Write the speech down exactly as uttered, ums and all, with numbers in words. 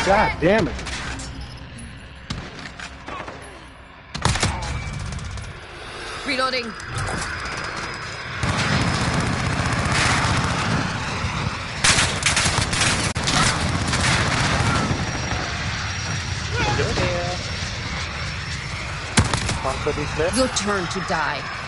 God damn it. Reloading. One for this left. Your turn to die.